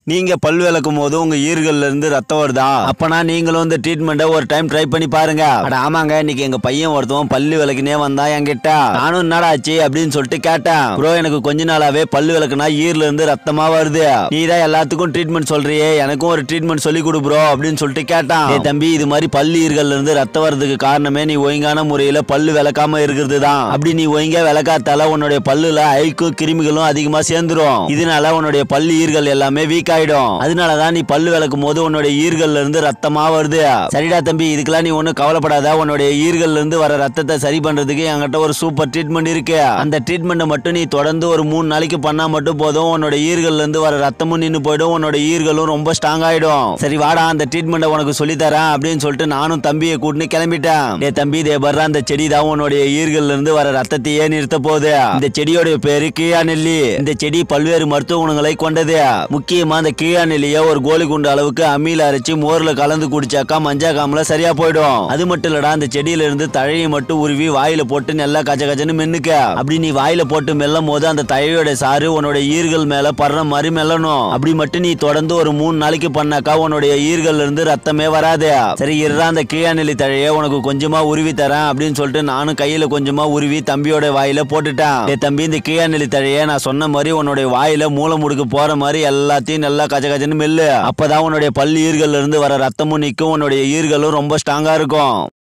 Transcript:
நீங்க பல் விளக்கும் போது உங்க ஈர்கள்ல இருந்து ரத்தம் வருதா? அப்பனா நீங்களும் இந்த ட்ரீட்மெண்ட்டை ஒரு டைம் ட்ரை பண்ணி பாருங்க. அட ஆமாங்க, இன்னைக்கு எங்க பையன் ஒருத்தவன் பல்லு விளக்குனே வந்தா என்கிட்ட. நானும் என்னடா ஆச்சு அப்படின்னு சொல்லிட்டு கேட்டேன். ப்ரோ, எனக்கு கொஞ்ச நாளாவே பல்லு விளக்குனா ஈர்ல இருந்து ரத்தமா வருது. நீ தான் எல்லாத்துக்கும் ட்ரீட்மெண்ட் சொல்றியே, எனக்கும் ஒரு ட்ரீட்மெண்ட் சொல்லி கொடு ப்ரோ அப்படின்னு சொல்லிட்டு கேட்டான். ஏ தம்பி, இது மாதிரி பல்லு ஈர்கள்ல இருந்து ரத்தம் வர்றதுக்கு காரணமே நீ ஒழுங்கான முறையில பல்லு விளக்காம இருக்கிறது தான். அப்படி நீ ஒழுங்கா விளக்காத்தால உன்னுடைய பல்லுல அழுக்கும் கிருமிகளும் அதிகமா சேர்ந்துரும். இதனால உன்னுடைய பல்லு ஈர்கள் எல்லாமே வீக் ஆயிடும். அதனாலதான் நீ பல்லு விளக்கும் போது உன்னுடைய ஈர்கள்ல இருந்து ரத்தமா வருது. சரிடா தம்பி, இதுக்கெல்லாம் நீ ஒன்னும் கவலைப்படாத. உன்னுடைய ஈர்கள்ல இருந்து வர ரத்தத்தை சரி பண்றதுக்கு என்கிட்ட ஒரு சூப்பர் ட்ரீட்மெண்ட் இருக்கு. அந்த ட்ரீட்மெண்ட் மட்டும் நீ தொடர்ந்து ஒரு 3 நாளைக்கு பண்ணா மட்டும் போதும். உன்னோட ஈர்கள்ல இருந்து வர ரத்தமும் நின்னு போயிடும். உன்னோட ஈர்களும் ரொம்ப ஸ்ட்ராங் ஆயிடும். சரி வாடா, அந்த ட்ரீட்மெண்ட் உனக்கு சொல்லி தரேன் அப்படின்னு சொல்லிட்டு நானும் தம்பியை கூட்டின்னு கிளம்பிட்டேன். ஏ தம்பி, இதே பர்றா, அந்த செடி தான் உன்னுடைய ஈர்கள்ல இருந்து வர ரத்தத்தையே நிறுத்த போகுது. இந்த செடியோட பேரு கீழா நெல்லி. இந்த செடி பல்வேறு மருத்துவ குணங்களை கொண்டது. முக்கியமா அந்த கீழா நெல்லிய ஒரு கோழி குண்டு அளவுக்கு அம்மியில அரைச்சி மோர்ல கலந்து குடிச்சாக்கா மஞ்சா காமல சரியா போயிடும். அது மட்டும் இல்லடா, அந்த செடியில இருந்து தழையை மட்டும் உருவி வாயில போட்டு நல்லா கச்ச கச்சன்னு மென்னுக்க. அப்படி நீ வாயில போட்டு மெல்லும் போது அந்த தழையோட சாறு உன்னோட ஈர்கள் மேல படுற மாதிரி மெல்லணும். அப்படி மட்டும் நீ தொடர்ந்து ஒரு 3 நாளைக்கு பண்ணாக்கா உன்னுடைய ஈர்கள்ல இருந்து ரத்தமே வராது. சரி இருடா, அந்த கீழா நெல்லி தழையை உனக்கு கொஞ்சமா உருவி தரேன் அப்படின்னு சொல்லிட்டு நானும் கையில கொஞ்சமா உருவி தம்பியோட வாயில போட்டுட்டேன். தம்பி, இந்த கீழா நெல்லி தழையை நான் சொன்ன மாதிரி உன்னுடைய வாயில மூளை முடுக்கு போற மாதிரி எல்லாத்தையும் நல்லா கச்ச கச்சன்னு மெல்லு. அப்பதான் உன்னுடைய பல்லு ஈர்கள்ல இருந்து வர ரத்தமும் நிக்கும். உன்னுடைய ஈர்களும் ரொம்ப ஸ்ட்ராங்கா இருக்கும்.